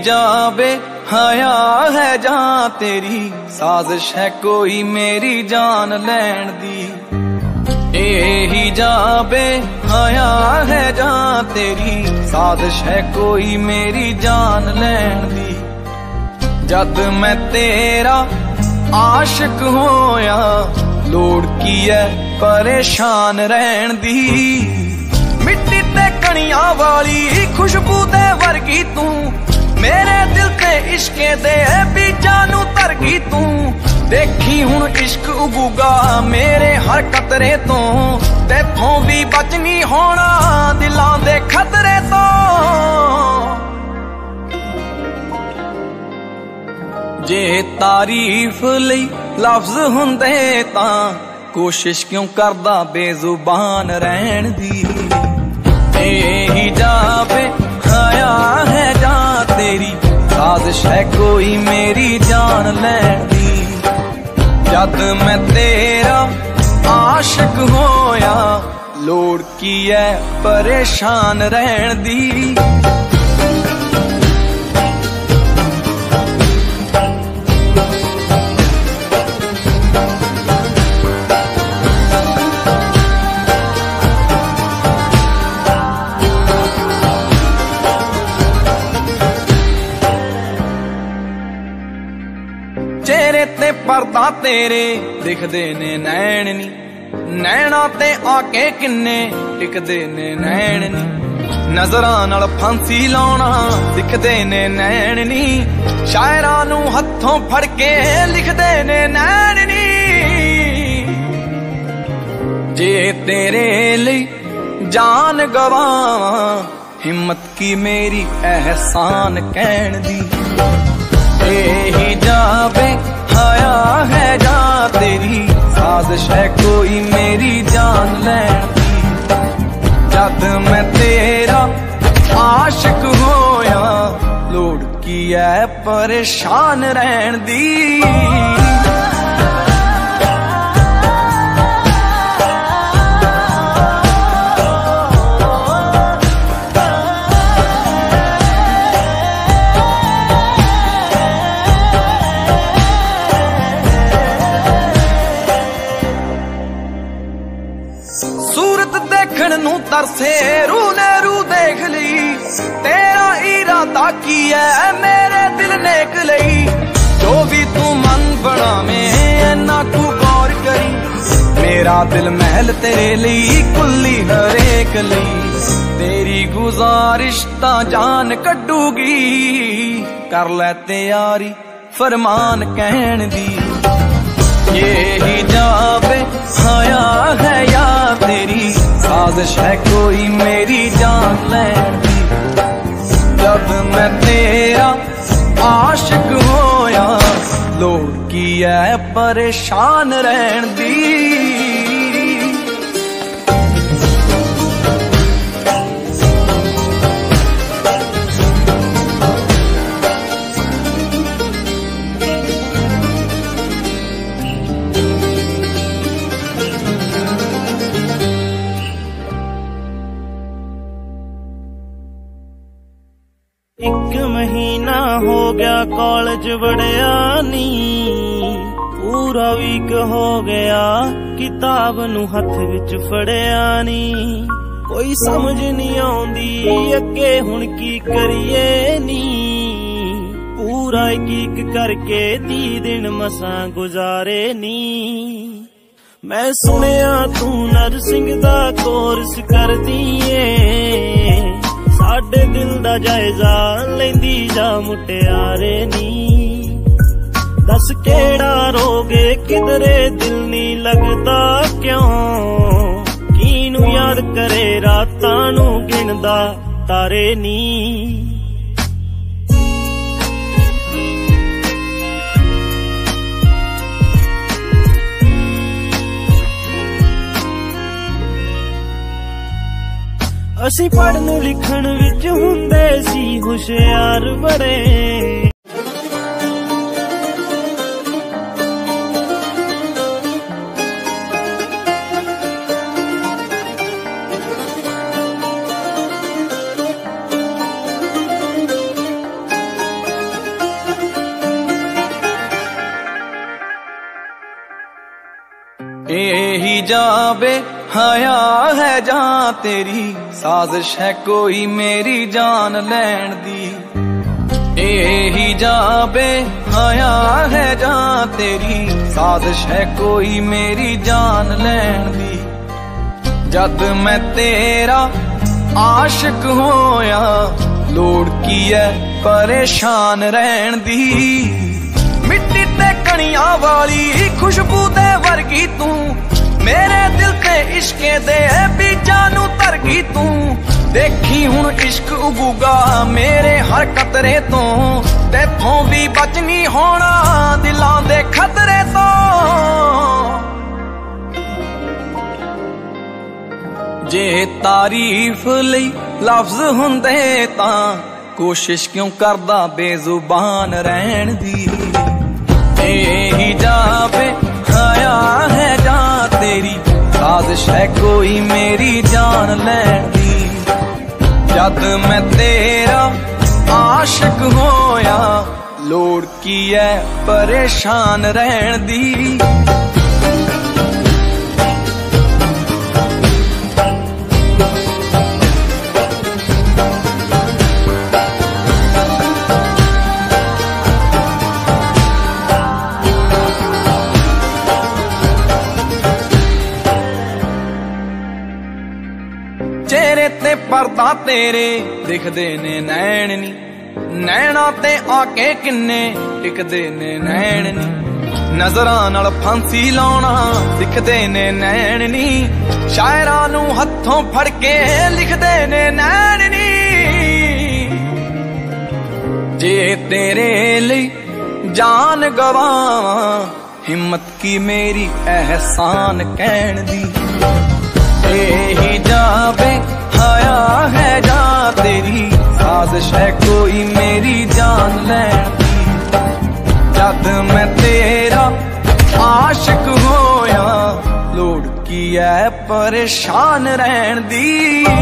जावे हया है जां तेरी, साजिश है कोई मेरी जान लैण दी। यही जावे हया है जां तेरी, साजिश है कोई मेरी जान लैण दी। जद मैं तेरा आशिक होया, लोड़ की है परेशान रहन दी। मिट्टी ते कणियां वाली खुशबू दे वर्गी तू, मेरे दिल ते इश्के दे बीजां नू तरगी तू। देखी हुण इश्क उगूगा मेरे हर कतरे तो, तेथों भी बच नहीं होना दिलां दे खतरे तो। जे तारीफ लई लफ्ज हुंदे तां, कोशिश क्यों करदा बेजुबान रहन दी। यही जावे हया है जां तेरी, साजिश है कोई मेरी जान लैण दी। जद मैं तेरा आशिक होया, लोड़ की है परेशान रहन दी। चेहरे ते पर्दा तेरे दिखदे ने नैण नी, नैना ते आके किन्ने टिकदे ने नैण नी। नजरां नाल फांसी लाउणा दिखदे ने नैण नी, शायरां नू हत्थों फड़ के लिखदे ने नैण नी। जे तेरे लई जान गवावां, हिम्मत की मेरी एहसान कहण दी। यही जावे हया है जां तेरी, साजिश है कोई मेरी जान लैण दी। जद मैं तेरा आशिक होया, लोड़ की है परेशान रहन दी। सूरत देखण नू तरसे रू ने रू देख लई, तेरा इरादा की है मेरे दिल ने लई। जो भी तू मन बनावे ना तू गौर करी, मेरा दिल महल तेरे लई कुल्ली हरेक लई। तेरी गुजारिश तां जान कड्डूगी, कर लै तैयारी फरमान कहण दी। यही जावे हया है या तेरी, साजिश है कोई मेरी जान लैण दी। जब मैं तेरा आशिक होया, लोड़ की है परेशान रहन दी। एक महीना हो गया कॉलेज वड़िया नी, पूरा वीक हो गया किताब नू हथ विच फड़िया नी। कोई समझ नहीं आउंदी अगे हुण की करिए नी, पूरा एक करके 30 दिन मसां गुजारे नी। मैं सुनिया तू नर्सिंग दा कोर्स कर दिए, साडे दिल दा जायजा लेंदी जा मुटियारे नी। दस केड़ा रोगे किधरे दिल नी लगदा क्यों, कीनू याद करे रातां नू गिनदा तारे नी। असी पढ़न लिखण विच हुंदे सी हुशियार बड़े, जावे हया है जां तेरी, साजिश है कोई मेरी जान लैण दी। यही जावे हया है जां तेरी, साजिश है कोई मेरी जान लैण दी। जद मैं तेरा आशिक होया, लोड़ की है परेशान रहन दी। मिट्टी ते कणियां वाली खुशबू दे वर्गी तू, मेरे दिल ते इश्के दे बीजां नू धरगी तू। देखी हुण इश्क उगूगा मेरे हर कतरे तो, तेथों भी बच नहीं होना दिलां दे खतरे तो। जे तारीफ लई लफ्ज हुंदे तां, कोशिश क्यों करदा बेजुबान रहन दी। यही जावे हया है जां तेरी, साजिश है कोई मेरी जान लैण दी। जद मैं तेरा आशिक होया, लोड़ की है परेशान रहन दी। चेहरे ते पर्दा तेरे दिखदे ने नैन नी, नैना ते आके किन्ने टिकदे ने नैन नी। नजरां नाल फांसी लाउणा सिखदे ने नैन नी, शायरां नू हत्थों फड़ के लिखदे ने नैन नी। जे तेरे लई जान गवावां, हिम्मत की मेरी एहसान कहण दी। यही जावे हया है जां तेरी, साजिश है कोई मेरी जान लैण दी। जद मैं तेरा आशिक होया, लोड़ की है परेशान रहन दी।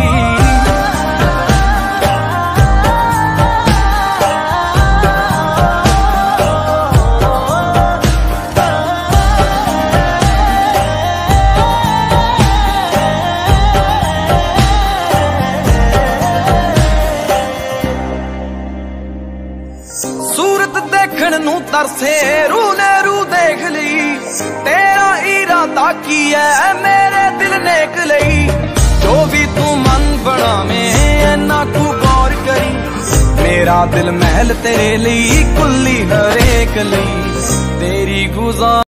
सूरत देखण नू तरसे रू ने रू देख लई, तेरा इरादा की है मेरे दिल नेक लई। जो भी तू मन बनावें इन्ना कू गौर करी, मेरा दिल महल तेरे लई कुल्ली हरेक लई। तेरी गुज़ार